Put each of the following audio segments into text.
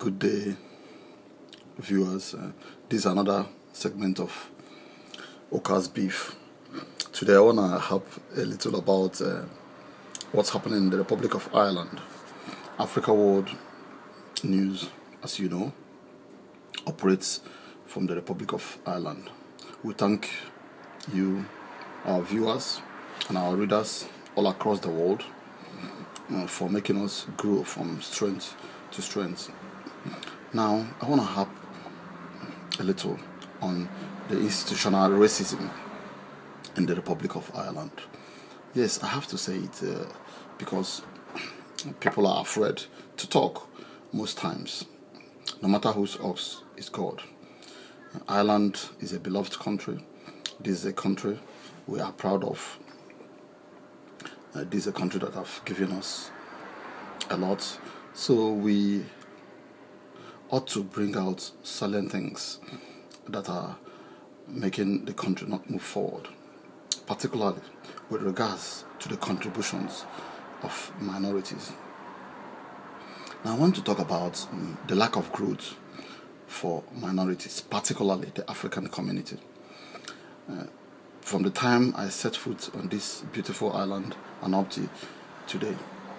Good day, viewers. This is another segment of Oka's Beef. Today I want to help a little about what's happening in the Republic of Ireland. Africa World News, as you know, operates from the Republic of Ireland. We thank you, our viewers and our readers all across the world for making us grow from strength to strength. Now, I want to harp a little on the institutional racism in the Republic of Ireland. Yes, I have to say it because people are afraid to talk most times, no matter whose ox is God. Ireland is a beloved country. This is a country we are proud of. This is a country that have given us a lot. So we ought to bring out salient things that are making the country not move forward, particularly with regards to the contributions of minorities. Now I want to talk about the lack of growth for minorities, particularly the African community. From the time I set foot on this beautiful island and up to today,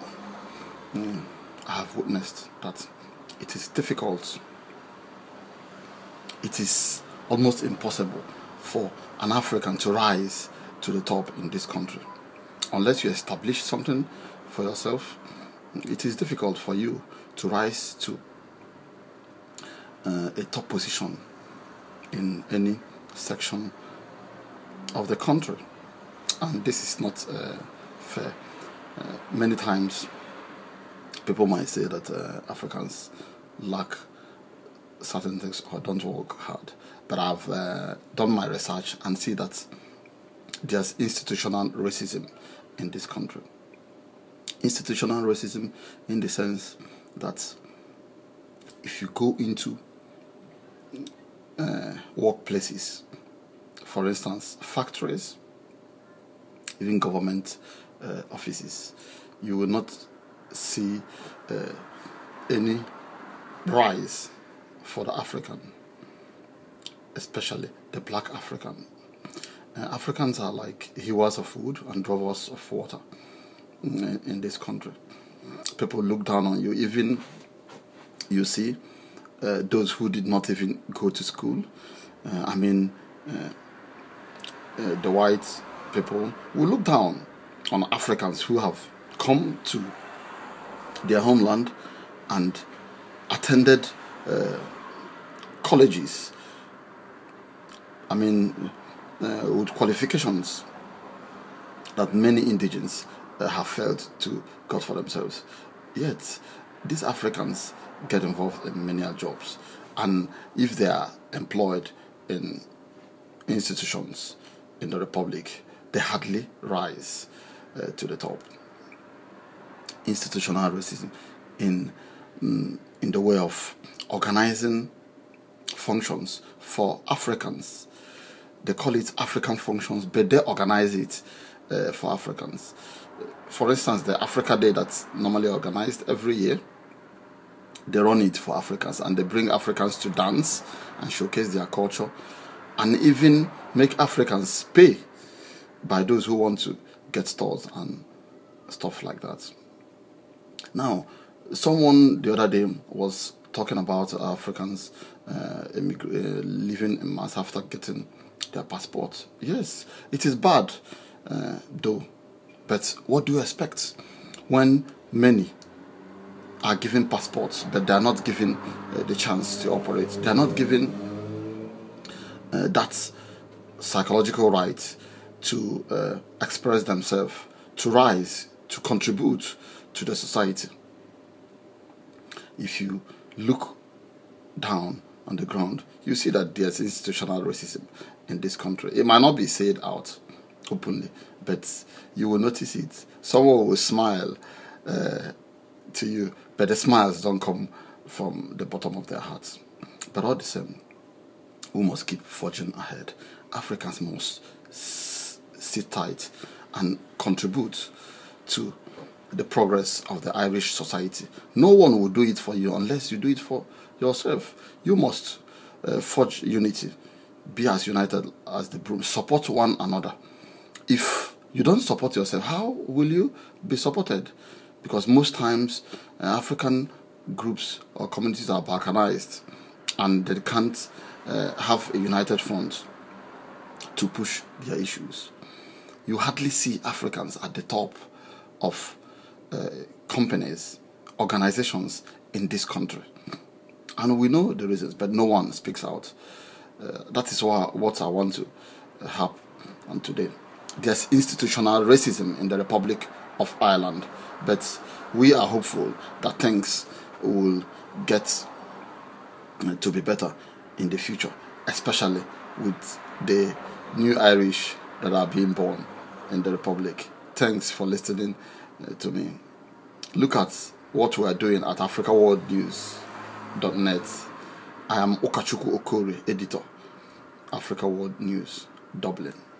I have witnessed that it is difficult, it is almost impossible for an African to rise to the top in this country. Unless you establish something for yourself, it is difficult for you to rise to a top position in any section of the country. And this is not fair. Many times people might say that Africans lack certain things or don't work hard, but I've done my research and see that there's institutional racism in this country. Institutional racism in the sense that if you go into workplaces, for instance, factories, even government offices, you will not see any rise for the African, especially the black African. Africans are like hewers of wood and drawers of water in this country. People look down on you. Even you see those who did not even go to school. The white people will look down on Africans who have come to their homeland and attended colleges, with qualifications that many indigenes have failed to get for themselves. Yet, these Africans get involved in menial jobs, and if they are employed in institutions in the Republic, they hardly rise to the top. Institutional racism in the way of organizing functions for Africans. They call it African functions, but they organize it for Africans. For instance, the Africa Day that's normally organized every year, they run it for Africans, and they bring Africans to dance and showcase their culture, and even make Africans pay by those who want to get stores and stuff like that. Now, someone the other day was talking about Africans living in mass after getting their passport. Yes, it is bad, though. But what do you expect when many are given passports, but they are not given the chance to operate? They are not given that psychological right to express themselves, to rise, to contribute to the society. If you look down on the ground, you see that there's institutional racism in this country. It might not be said out openly, but you will notice it. Someone will smile to you, but the smiles don't come from the bottom of their hearts. But all the same, we must keep forging ahead. Africans must sit tight and contribute to the progress of the Irish society. No one will do it for you unless you do it for yourself. You must forge unity, be as united as the broom, support one another. If you don't support yourself, how will you be supported? Because most times African groups or communities are balkanized and they can't have a united front to push their issues. You hardly see Africans at the top of companies, organizations in this country. And we know the reasons, but no one speaks out. That is what I want to have on today. There's institutional racism in the Republic of Ireland, but we are hopeful that things will get to be better in the future, especially with the new Irish that are being born in the Republic. Thanks for listening to me. Look at what we are doing at africaworldnews.net. I am Okachukwu Okore, editor, Africa World News, Dublin.